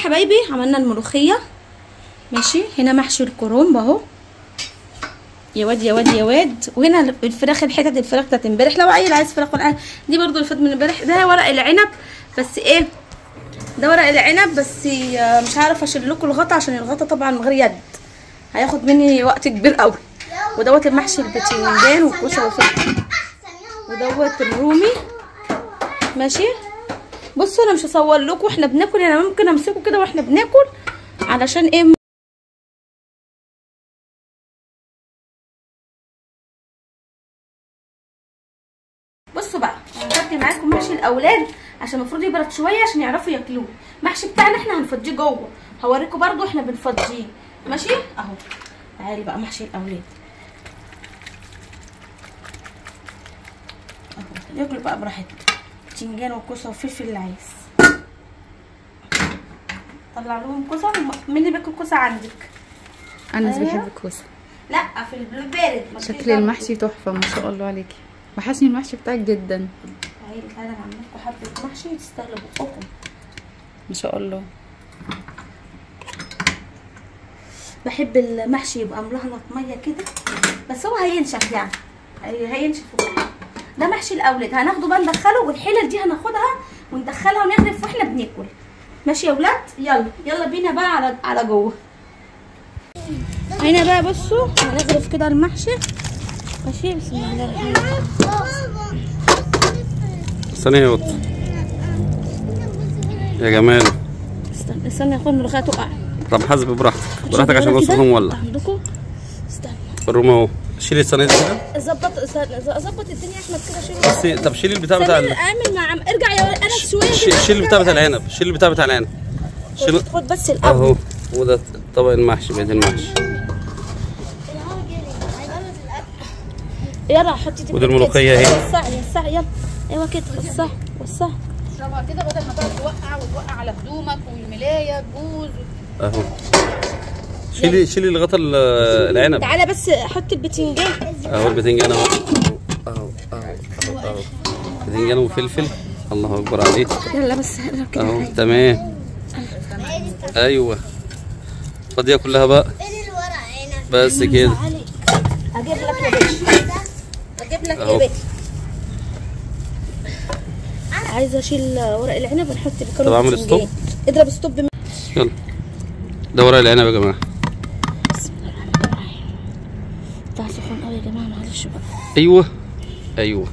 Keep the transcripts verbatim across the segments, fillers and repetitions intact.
حبايبي عملنا الملوخيه ماشي. هنا محشي الكرنب اهو يا واد يا واد يا واد. وهنا الفراخ، الحتت الفراخ بتاعت امبارح لو عيل عايز فراخ ولا دي برضو اللي فات من امبارح. ده ورق العنب بس ايه، ده ورق العنب بس مش عارفه اشيل لكم الغطا عشان الغطا طبعا من غير يد هياخد مني وقت كبير قوي. ودوت المحشي البتنجان والكوسه والفلفل ودوت الرومي ماشي. بصوا انا مش هصور لكم واحنا بناكل، انا يعني ممكن امسكه كده واحنا بناكل علشان ايه. بصوا بقى هنفضي معاكم محشي الاولاد عشان المفروض يبرد شويه عشان يعرفوا ياكلوه. المحشي بتاعنا احنا هنفضيه جوه، هوريكم برضو احنا بنفضيه ماشي اهو. تعالي بقى محشي الاولاد اهو، ياكلوا بقى براحتهم، بتنجان وكوسه وفلفل اللي عايز. طلع لهم كوسه. مين اللي بياكل كوسه عندك؟ انا أيوة. بحب الكوسه. لا في البارد. شكل المحشي تحفه ما شاء الله عليكي، وحشني المحشي بتاعك جدا. تعالي تعالي انا عامله لكم حبه محشي تستاهلوا بقكم ما شاء الله. بحب المحشي يبقى ملهلط ميه كده بس هو هينشف يعني هينشف. ده محشي الاولاد هناخده بقى ندخله، والحلل دي هناخدها وندخلها ونغرف واحنا بناكل ماشي يا ولاد. يلا يلا بينا بقى على على جوه. هنا بقى بصوا هنغرف كده المحشي ماشي. بسم الله الرحمن الرحيم. استني يا قط يا جمال. استنى استنى يا اخويا الملوخيه تقع. طب حاسب براحتك براحتك عشان الصوت مولع عندكم. استنى الروم اهو. شيلي الصينيه دي كده. ظبط ظبط الدنيا يا احمد كده. شيل بس طب شيلي البتاع بتاع اعمل مع عم ارجع يا انس شويه. شيل البتاع بتاع العنب، شيل البتاع بتاع العنب. شيل خد بس الاول اهو. وده طبق المحشي بيت المحشي. يلا حطي دي. ودي الملوخيه اهي. وسعي وسعي يلا. ايوه كده وسعي وسعي. اشربها كده بدل ما تقعد توقع وتوقع على هدومك والملايه تبوظ. اهو. شيلي شيلي الغطا العنب. تعالى بس حطي البتنجان اهو. البتنجان اهو اهو اهو اهو بتنجان وفلفل. الله اكبر عليك. يلا بس كده اهو تمام. ايوه فاضيه كلها بقى بس كده. اجيب لك يا باشا اجيب لك يا باشا. عايزه اشيل ورق العنب ونحط الكرنب. طب اعمل ستوب. اضرب ستوب. يلا ده ورق العنب يا جماعه. بسم الله الرحمن الرحيم. بتاع سخون قوي يا جماعه معلش بقى. ايوه ايوه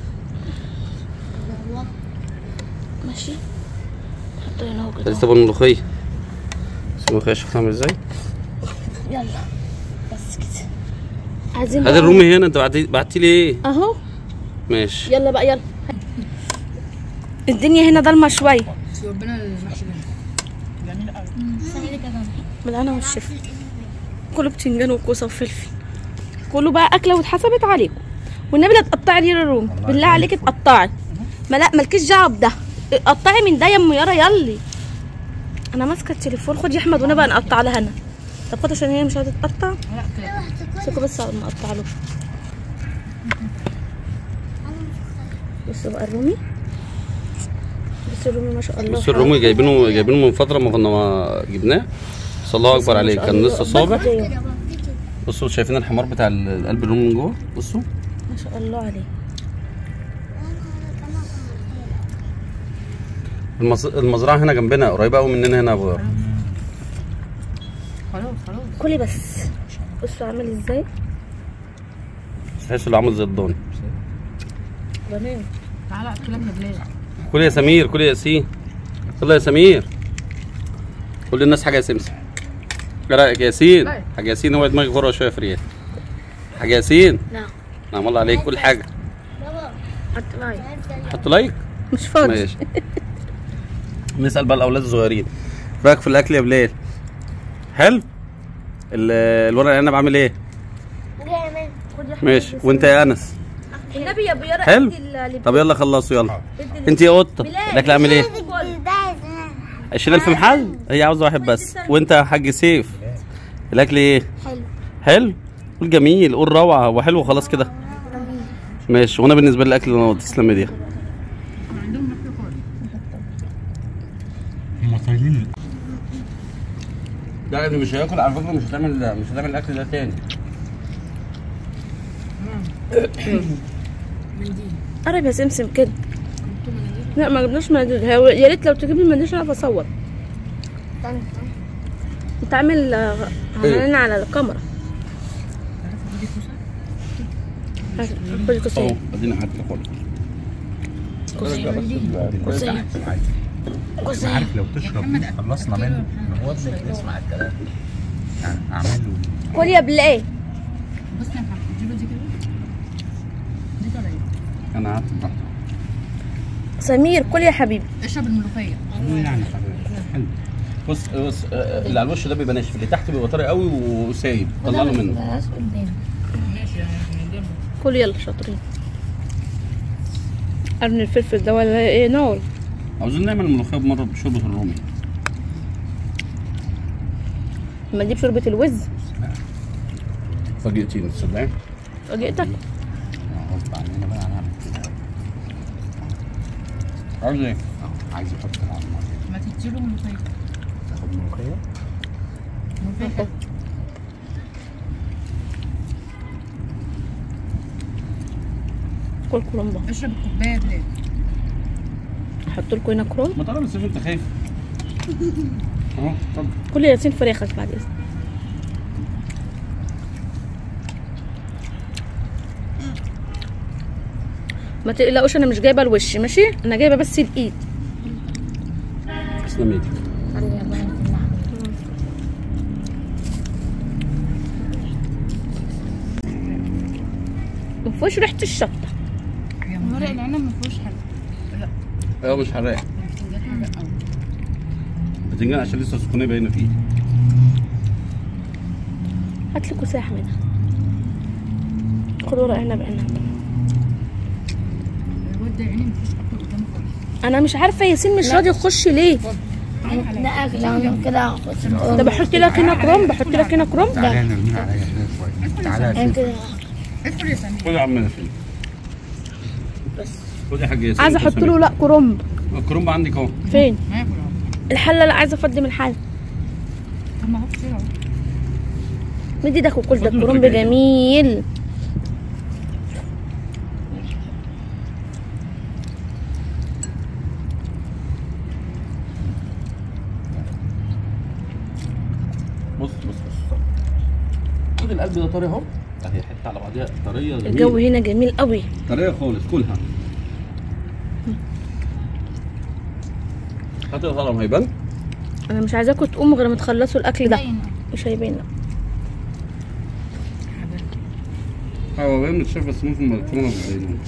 ماشي. حط هنا اهو كده. عايز طب الملوخيه. الملوخيه شوف عامل ازاي. يلا بس كده. عايزين هات الرومي هنا. انت بعتي لي ايه اهو. ماشي يلا بقى يلا. الدنيا هنا ضلمه شويه. ربنا المحشي جميل قوي. بالهنا والشفا. كله بتنجان وكوسه وفلفل. كله بقى اكله واتحسبت عليكم. والنبي لا تقطعي لي الروم بالله عليكي تقطعي. ما لا مالكيش دعوه بده. قطعي من ده يا ام يارا. يلي انا ماسكه التليفون. خد يا احمد ونبقى نقطع لها انا. طب خد عشان هي مش هتتقطع. امسكوا بس على ما اقطع له. بصوا بقى الرومي. بصوا الرومي ما شاء الله. بصوا الرومي جايبينه جايبينه من فتره ما كنا جبناه. بس الله اكبر عليه كان لسه صابح. بصوا شايفين الحمار بتاع القلب الرومي من جوه. بصوا ما شاء الله عليه. المزرعه هنا جنبنا قريبه قوي مننا هنا يا ابو. خلاص خلاص كلي بس. بصوا عامل ازاي. تحس انه عامل زي الضاني. تمام. تعالى كلامنا بلاد. كل يا سمير كل يا ياسين. يلا يا سمير. قول للناس حاجه يا سمسم. ايه رايك يا ياسين؟ حاجه ياسين هو دماغي غره شويه في ريال. حاجه ياسين. نعم. نعم الله عليك كل حاجه. حط لايك. حط لايك. مش فاضي. ماشي. نسال بقى الاولاد الصغيرين رايك في الاكل يا بلال؟ حلو؟ الورق العنب عامل ايه؟ ماشي. وانت يا انس؟ النبي يا ابو يارا. حلو. طب يلا خلصوا يلا. انت يا قطه الاكل عامل ايه؟ عشرين ألف محل؟ هي عاوزه واحد بس. وانت يا حاج سيف الاكل ايه؟ حلو. حلو؟ قول جميل. قول روعه وحلو وخلاص كده. ماشي. وانا بالنسبه لي الاكل انا تسلم ايديها. هم طايلين لا اللي مش هياكل على فكره مش هتعمل مش هتعمل الاكل ده تاني. قرب يا سمسم كده. لا ما جبناش مناديل، يا ريت لو تجيب لي مناديل عشان اعرف اصور. انت عامل عاملين على الكاميرا. خدي كوسيه. اه ادينا حاجه خالص. كوسيه كوسيه كوسيه. عارف لو تشرب خلصنا منه هو ابنك بيسمع الكلام يعني اعمل له. كل يا بلاي. بص يا محمد اديله دي كده. دي طالعه ايه؟ انا عارف. سمير كل يا حبيبي. اشرب الملوخيه. يعني حلو. بص بص آه، اللي على الوش ده بيبقى ناشف، اللي تحت بيبقى طري قوي وسايب، طلع له منه. ماشي يعني كل يلا شاطرين. قرن الفلفل ده ولا ايه نار؟ عاوزين نعمل الملوخيه بمره بشوربه الرومي. لما نجيب شوربه الوز. فاجئتيني تصدقي؟ فاجئتك. غصب عننا بقى هنعمل كده. عاوز ايه؟ اه عايز يحط على النار. ما تديله ملوخيه. تاخد ملوخيه؟ ملوخيه. كل كرومبا. اشرب الكوبايه يا بلال. احط لكم هنا كروم. ما طالما سيف انت خايف. اهو اتفضل. كل ياسين فراخك بعد اذنك. ما تقلقوش انا مش جايبه الوش ماشي، انا جايبه بس الايد. تسلم ايدك. مفيهوش ريحه الشطه. ورق العنب ما فيهوش حاجه. لا ايوه مش حراق. البتنجان حاجه قوي. بتنجان عشان لسه السخونيه باينه فيه. هات لي كوسه يا حماده. خد ورق عنب عنب. الواد ده عيني مفيش اكل قدامه خالص. انا مش عارفه ياسين مش راضي يخش ليه. ده اكل انا كده هاخد. ده بحط لك هنا كروم، بحط لك هنا كروم. تعالى نرمين عليا شويه. تعالى يا انا سيدي. كده ادخل يا سمير. خد يا عم ياسين. خد يا حاج ياسين. عايزه احط له لا كرومب. الكرومب عندك اهو. فين؟ ما ياكل اهو. الحله لا عايزه افضي من الحله. طب ما هو كتير اهو. مدي ده كل ده خد له كرومب الرجاية. جميل. بص بص بص. خد القلب ده طري اهو. اهي حته على بعضيها طريه جميله. الجو هنا جميل قوي. طريه خالص كلها. هات الهرم هيبان. انا مش عايزاكم تقوموا غير ما تخلصوا الاكل ده. باين. مش هيبان لا. هو باين متشاف بس ممكن الكاميرا ما تبينوش.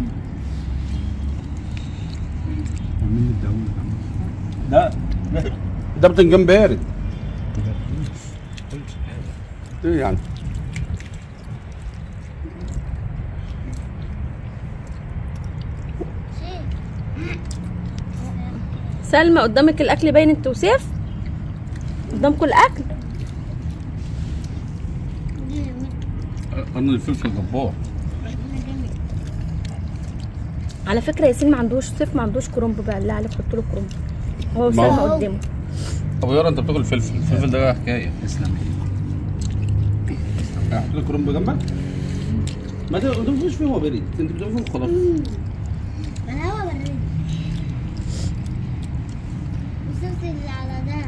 عاملين الداوود ده ده ده بتنجان بارد. ايه يعني؟ سلمى قدامك الاكل باين انت وسيف. قدامكم الاكل. قرن الفلفل جبار. على فكره ياسين ما عندوش، سيف ما عندوش كرومب بقى، اللي عليك حط له كرومب. هو ما هو- سلمى قدامه. ابو يارا انت بتاكل فلفل، الفلفل ده حكايه. تسلم ايدك. احط لك كرنب جنبك. ما تدوفوش فيه هو بارد، انت بتدوفه خلاص. انا هو بريد. وصلت اللي على ده.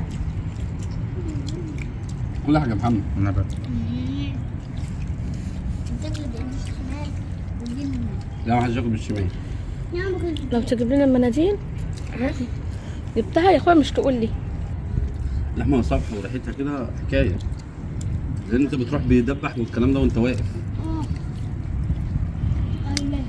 كل حاجه يا محمد. انا بقى بتاكل بايدك الشمال واليمين. لا ما حدش ياكل بالشمال. يا عم كنت لو تجيب لنا المناديل. جبتها يا اخويا مش تقول لي. لحمه صفحه وريحتها كده حكايه. لان انت بتروح بيدبح والكلام ده وانت واقف. اه ايوه.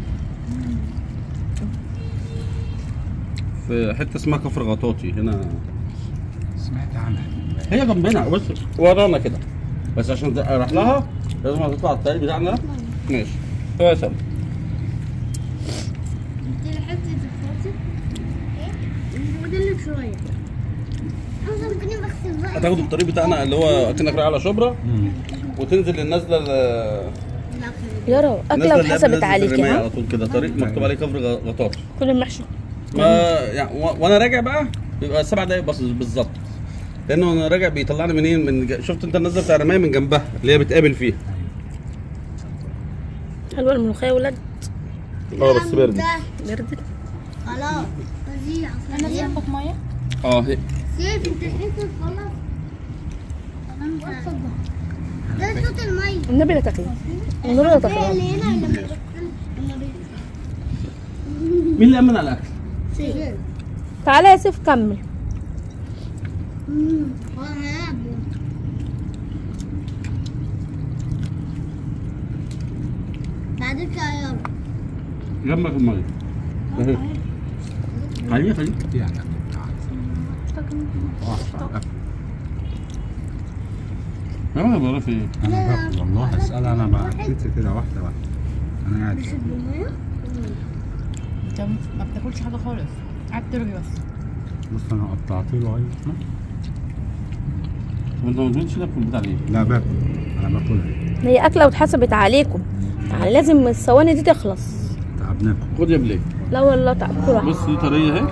في حته اسمها كفر غطاطي هنا. سمعت عنها. هي جنبنا بص ورانا كده. بس عشان اروح لها لازم هتطلع على الطريق بتاعنا ده. ماشي. يا سلام. انت حته الفاصل ايه؟ مدلك شويه. انا ممكن بغسل بقى. هتاخد الطريق بتاعنا اللي هو اكنك رايح على شبرا وتنزل النازله ال- يارا اكله النازله اللي قبل وحسبت نازلة عليكي الرماية ها. على طول كده طريق مكتوب عليه كفر غ- غطاطي. كل المحشي. ما يعني و- وانا راجع بقى بيبقى سبع دقايق بس بالظبط. لانه انا راجع بيطلعني منين؟ من ج... شفت انت النزله بتاع الرمايه من جنبها اللي هي بتقابل فيها. حلوه الملوخيه يا ولاد. اه بس بردت. بردت خلاص فظيعة انا سيبك ميه. اه هي سيف انت حته خلاص. ده صوت المية. النبي لا تاكلي. النبي لا تاكلي. اللي هنا لما بيغسل- لما بيغسل. مين اللي امن على الاكل؟ سيف. تعالى يا سيف كمل. امم هو هيعبوا. بعدك يا يابا. جنبك الميه. اهي. خليه خليه. يعني واحدة. يا ما بقول في ايه؟ انا باكل والله اسال انا باكلت كده واحده واحده. انا قاعد كده. انت ما بتاكلش حاجه خالص، قاعد ترغي بس. بص انا قطعت له اي وانت ما تقولش لك في البتاع ليه؟ لا باكل انا باكلها. هي اكله واتحسبت عليكم، يعني لازم الثواني دي تخلص. تعبناكم. خد يا بليك. لا والله تعبكوا راحه. بص دي طريه اهي.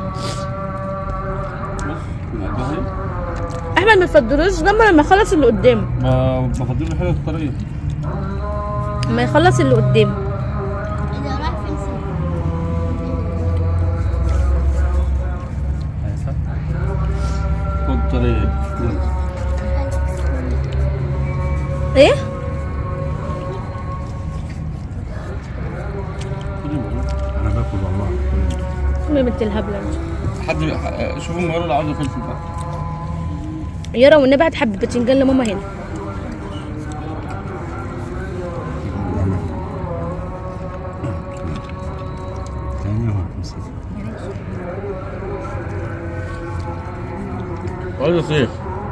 بص من قلبها اهي. احمد ما تفضلوش جنبه لما يخلص اللي قدامه. ب- بفضل له حلوه الطريه. لما يخلص اللي قدامه. اذا راح فين سيف؟ خد طريه اهي. ايه؟ خد يا بابا. انا باكل والله. امي بنت الهبله دي. حد شوفوا المره اللي عاوزه فلفل بقى. يارا والنبي هتحب باذنجان لماما هنا. ثانية وهتمسك. عاوز سيف.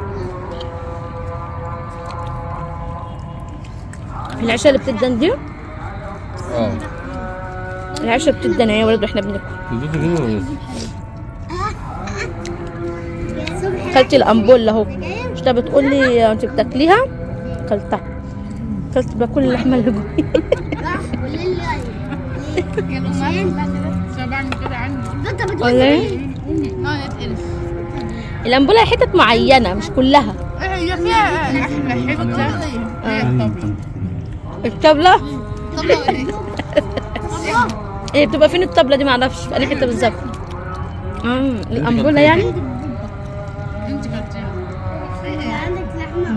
العشاء اللي بتدن دي، اه. العشاء بتدن يا ولد واحنا بناكل. اديته كده ولا لسه؟ كلت الامبول اهو. مش انت بتقول لي انت بتاكليها؟ كلتها. كلت باكل اللحمه اللي جوايا. راح والليل يا امي انا بعمل كده عندي. انت بتقول ولا ايه؟ ما نتقلش. الامبوله حتت معينه مش كلها. هي فيها احلى حته هي الطبله. الطبله؟ الطبله ايه؟ ايه بتبقى فين الطبله دي؟ معرفش في انهي حته بالظبط. امم الامبوله يعني. انت كلتيها. عندك لحمة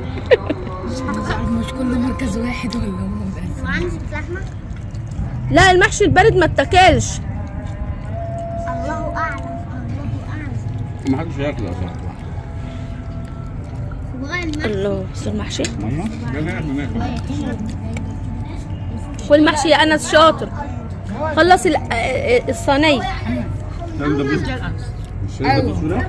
مش كل مركز واحد ولا هم بس. وعندك لحمة. لا المحشي البارد ما اتاكلش. الله أعلم الله أعلم. ما حدش ياكل اصلا. وغير المحشي. الله بس المحشي. ماما لا لا بناكل. كل محشي يا انس شاطر. خلص ال- آه، الصينيه. ده ده بس. مش هي ده بسهوله؟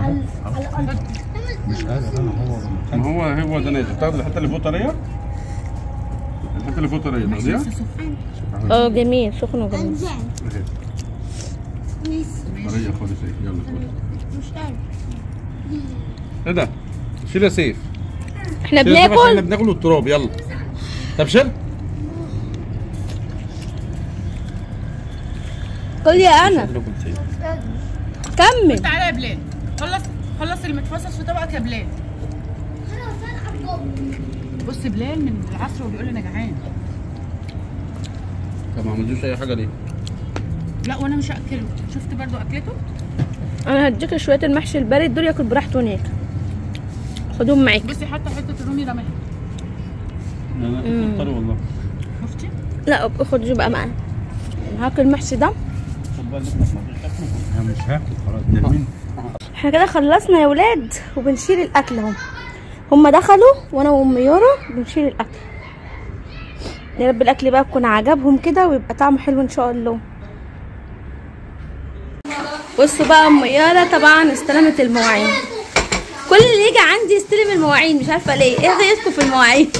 مش قادر انا هو ما هو هو ده نازل. تاخد الحته اللي فوق طريه. الحته اللي فوق طريه تاخديها. اه جميل سخن وجميل. أنزل. طريه خالص اهي يلا خد. مش قادر. ايه ده؟ شيل يا سيف. احنا شيل يا سيف عشان احنا بناكل. بناكل التراب يلا. طب شيل. كل يا انس كمل. تعالى يا بلال، خلص خلص المتفصص في طبقك يا بلال. بص بلال من العصر وبيقول لي انا جعان. طب ما عملتوش اي حاجه ليه؟ لا وانا مش هاكله. شفت برضو اكلته. انا هديك شويه المحشي البارد دول ياكل براحته هناك. خدهم معاك. بصي حتى حته الرومي رماها. لا لا كنت طري والله. شفتي؟ لا خد جو بقى معانا. معاك المحشي ده. خد بالك ما تاكلش. انا مش هاكل خلاص نرمين. احنا كده خلصنا يا ولاد وبنشيل الاكل اهو. هما دخلوا وانا وام يارا بنشيل الاكل. يا رب الاكل بقى يكون عجبهم كده ويبقى طعمه حلو ان شاء الله. بصوا بقى ام يارا طبعا استلمت المواعين. كل اللي يجي عندي يستلم المواعين مش عارفه ليه. ايه غيرتكم في المواعين؟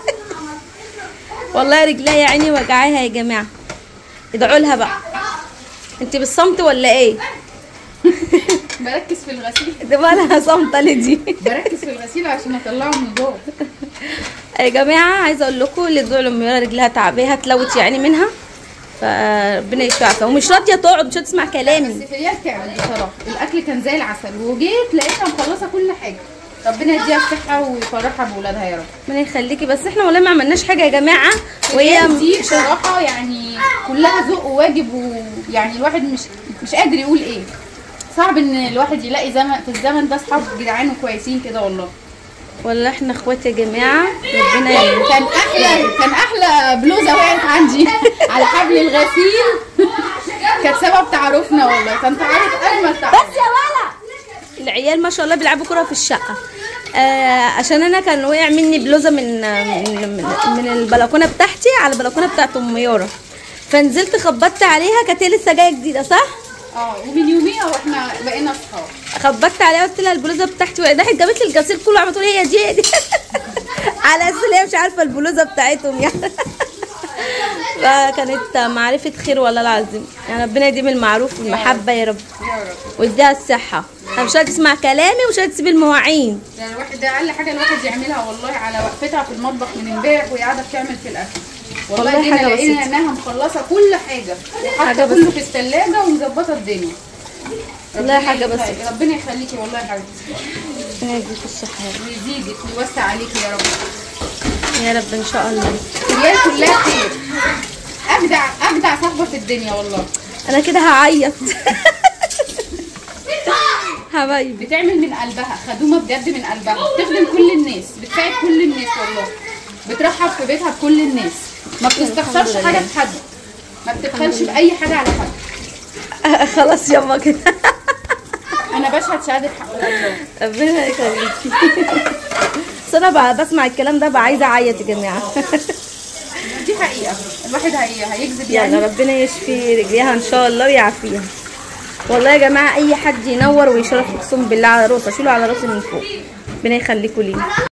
والله رجليا يا عيني وجعاها يا جماعه. ادعوا لها بقى. انت بالصمت ولا ايه؟ بركز في الغسيل. ده بقى لها صمته لدي. بركز في الغسيل عشان اطلعه من جوه. يا جماعه عايزه اقول لكم اللي تدعوا لام يارا رجلها تعباها تلوت يعني منها. فربنا يشفعها، ومش راضيه تقعد، مش هتسمع كلامي. بس فيا تعبت بصراحه، الاكل كان زي العسل، وجيت لقيتها مخلصه كل حاجه. ربنا يديها الصحه ويفرحها بولادها يا رب. ربنا يخليكي. بس احنا والله ما عملناش حاجه يا جماعه، وهي دي بصراحه يعني كلها ذوق وواجب، ويعني الواحد مش مش قادر يقول ايه. صعب ان الواحد يلاقي زمن في الزمن ده اصحاب جدعان وكويسين كده والله. والله احنا اخوات يا جماعه، ربنا يعينك. كان احلى كان احلى بلوزه وقعت عندي على حبل الغسيل كانت سبب تعارفنا والله، كان تعارف اجمل تعارف. بس يا ولا العيال ما شاء الله بيلعبوا كره في الشقه. آه عشان انا كان وقع مني بلوزه من من, من, من البلكونه بتاعتي على البلكونه بتاعت ام يارا، فنزلت خبطت عليها، كانت هي لسه جايه جديده صح؟ اه ومن يوميها واحنا بقينا اصحاب. خبطت عليها قلت لها البلوزه بتاعتي وقعت، راحت جابت لي الغسيل كله، عملت لي هي دي هي دي على اساس هي مش عارفه البلوزه بتاعتهم يعني. فكانت معرفه خير والله العظيم، يعني ربنا يديم المعروف والمحبه يا رب يا رب ويديها الصحه. انا مش هتسمع كلامي ومش هتسيب المواعين. يعني الواحد ده اقل حاجه الواحد يعملها والله، على وقفتها في المطبخ من امبارح وهي قاعده بتعمل في الاكل. والله والله جينا حاجة لقينا بسيطة. انها مخلصه كل حاجه، حاجة وحاطه كله بسيطة. في الثلاجه ومظبطه الدنيا. والله ربنا حاجة يخليكي- بسيطة. ربنا يخليكي والله يا حبيبتي، ربنا يديك الصحه يا رب. ويزيدك ويوسع عليكي يا رب. يا رب ان شاء الله. الرجال كلها خير، اجدع اجدع صاحبه في الدنيا والله. انا كده هعيط. حبايبي بتعمل من قلبها، خدومه بجد من قلبها، بتخدم كل الناس، بتساعد كل الناس والله، بترحب في بيتها بكل الناس، ما بتستخسرش الحمد حاجه لله. في حد، ما بتبخلش باي حاجه على حد. خلاص يابا كده. انا بشهد شهاده حق والله. ربنا يخليكي. بس انا بقى بسمع الكلام ده بقى عايزه اعيط يا جماعه. دي حقيقه، الواحد هي هيكذب يعني. يلا ربنا يشفي رجليها ان شاء الله ويعافيها. والله يا جماعه اي حد ينور ويشرف، اقسم بالله على راسه، اشيله على راسي من فوق. ربنا يخليكوا لينا.